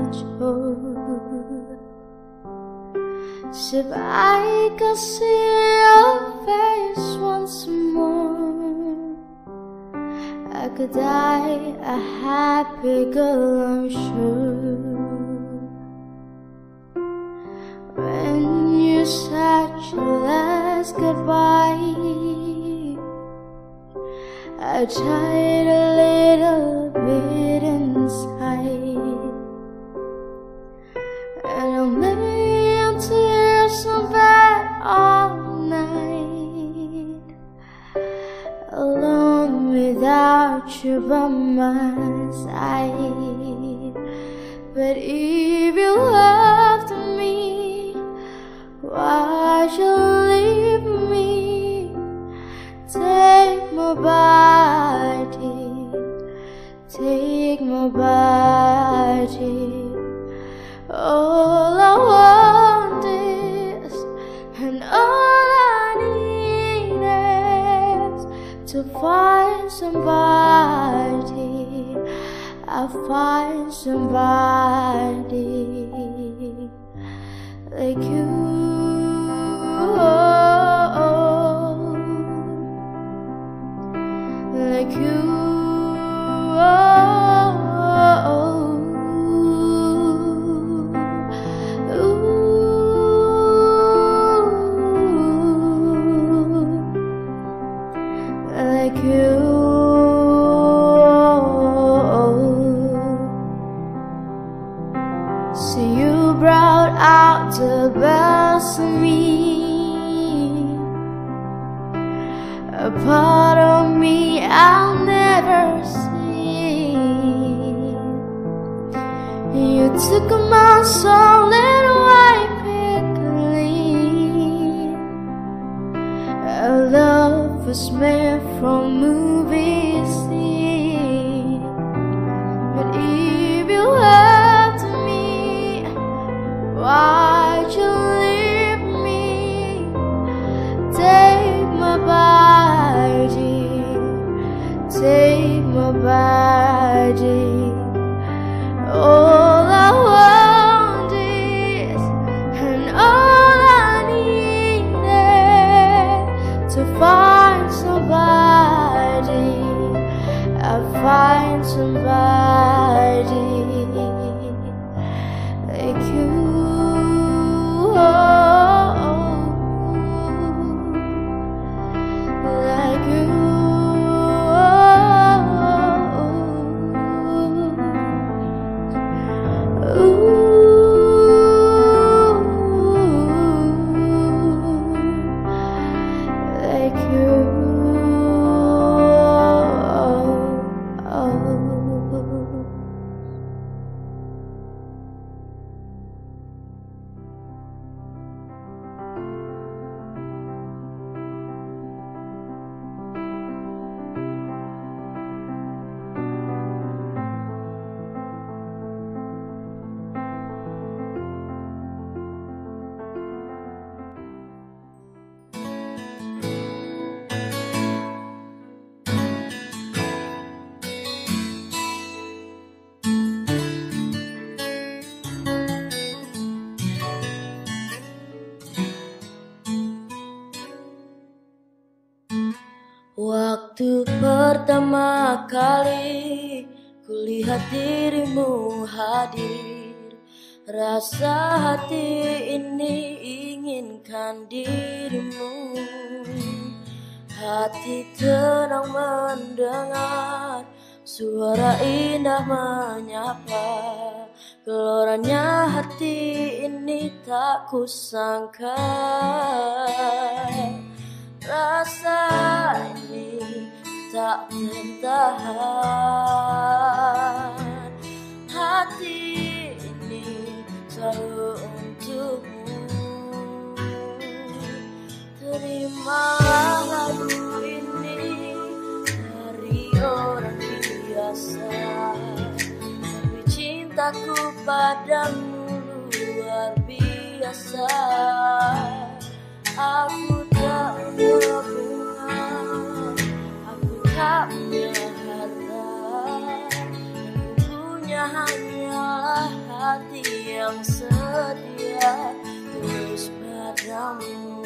jauh. If I could see your face once more, I could die a happy girl, I'm sure. When you said your last goodbye, I tried a little bit inside, and I'm laying in tears on bed all night, alone without you by my side. But if you loved me, why'd you leave me? Take my body, take my body. All I want is, and all I need is to find somebody. I'll find somebody like you. Like you. Like you. So you brought out the best of me, a part of me I'll never see. You took my soul and wiped it clean. Our love was meant for movie scene. But if you loved me, why'd you leave me? Take my body, take my body. All I want is, and all I need is to find somebody. I'll find somebody like you. Like you. Like you. Waktu pertama kali kulihat dirimu hadir, rasa hati ini inginkan dirimu. Hati tenang mendengar suara indah menyapa. Geloranya hati ini tak kusangka. Rasa ini tak tertahan. Hati ini selalu untukmu. Terimalah lagu ini dari orang biasa, tapi cintaku padamu luar biasa. Aku tak punya bunga, aku tak punya harta, aku punya hanyalah hati yang setia terus padamu.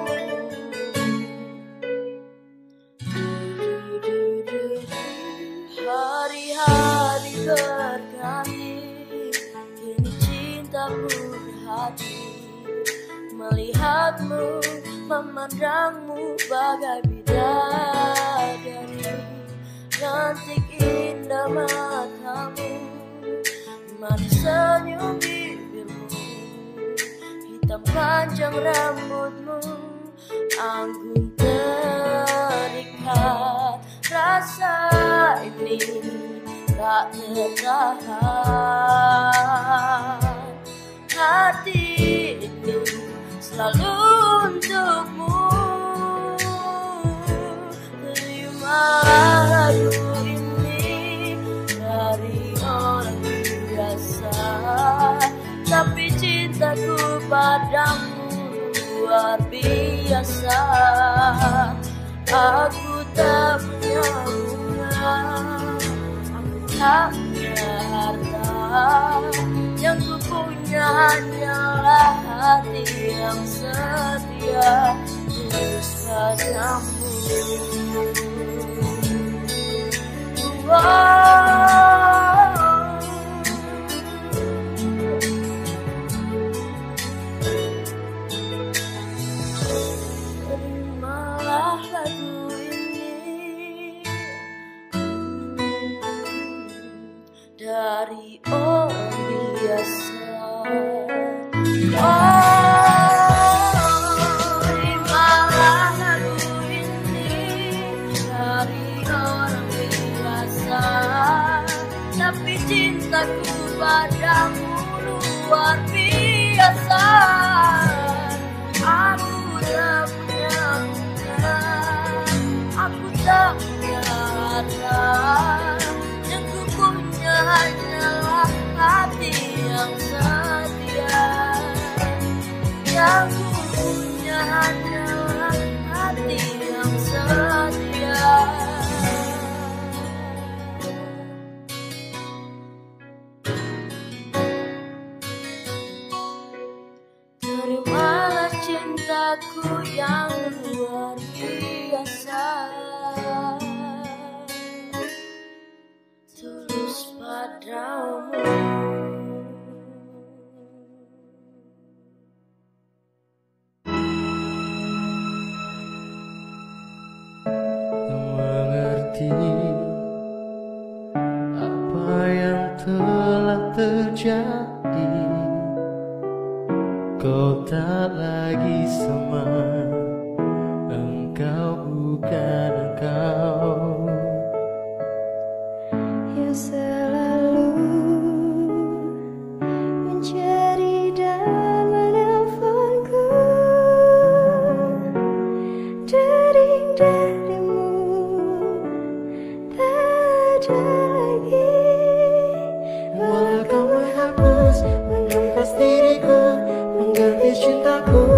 Hari-hari berganti, kini cintaku berhati, melihatmu, memandangmu bagai bidadari. Cantik indah matamu, manis senyum bibirmu, hitam panjang rambutmu, anggun terikat. Rasa ini tak tertahan, hati ini selalu untukmu. Terimalah lagu ini dari orang biasa, tapi cintaku padamu luar biasa. Aku tak punya bunga, aku tak punya harta, yang ku punya hanyalah hati yang setia terus padamu. Terimalah lagu ini dari orang biasa. Terimalah lagu ini dari orang biasa, tapi cintaku padamu luar biasa. Aku tak punya bunga, aku tak punya harta, yang ku punya hanyalah hati yang setia, yang ku punya hanyalah hati yang setia. Terimalah cintaku yang luar biasa, tulus padamu. Mengerti apa yang telah terjadi, kau tak lagi sama, engkau bukan engkau Yang selalu mencari dan menelponku, dering darimu tak ada lagi. Walau kau menghapus, menghempas diriku, mengganti cintaku,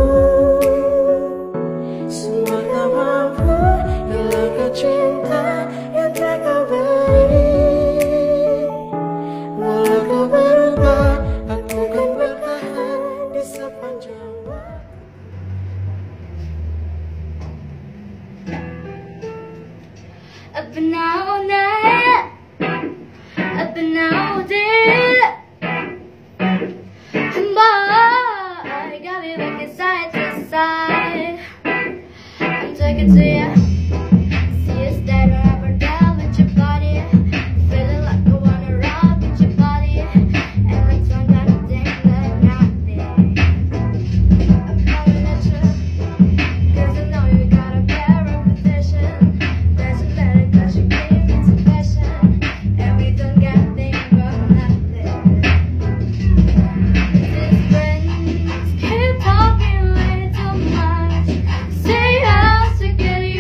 semua tak mampu hilangkan cinta yang telah kau beri. Walau kau berubah, aku kan bertahan di sepanjang waktu. Up and all night, up and all day, and boy, got me rocking side to side. I'm talking to you, see you stare up or down with your body, feeling like I wanna rock with your body, and my tongue got a thing like nothing. I'm coming at you, 'cause I know you got a bad reputation. There's a better 'cause you gave me some passion, and we don't got things but nothing. These friends keep talking way too much, say how to get you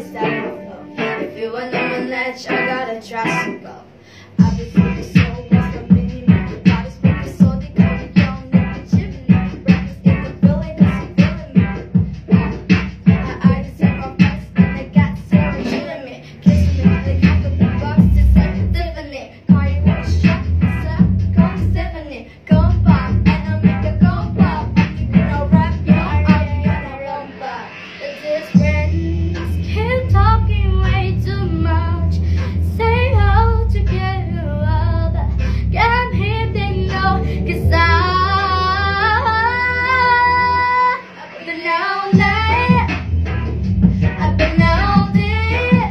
that will flow. If you want on an edge, I gotta trust you go. I've been feeling so what's the meaning? Body's moving so they call me young, never chimney. Breakfast in the building, cause you're feeling me. My eyes see my face, and they got zero chilling me. Kissing me, they got the big box to say Tiffany. Call you one shot, it's up, call me Stephanie. Come pop, and I'll make a go pop. I'm keeping a rap, yo, I'm gonna run back. This friends keep talking way too much. Say how to get you out, but can't hear they know, cause I've been out there, I've been out there,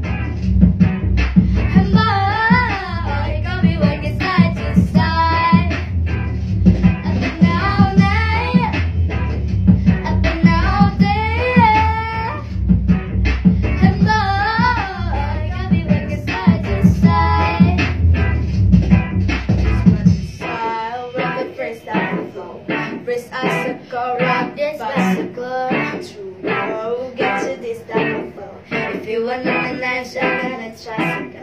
and boy, you got me working side to side. I've been out there, I've been out there, and boy, you got me working side to side. Style, rap the freestyle flow. Freeze icicle, rock this bicycle. True, get to this type of flow. If you want a nice, I gotta try to go.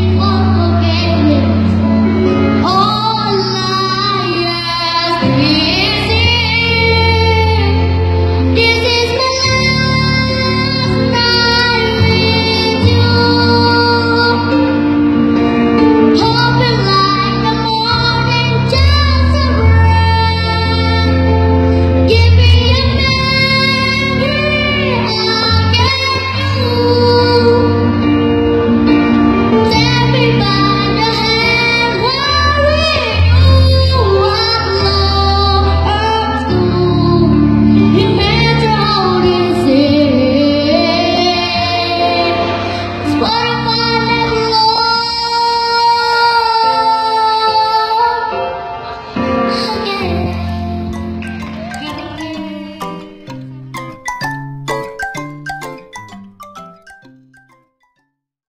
We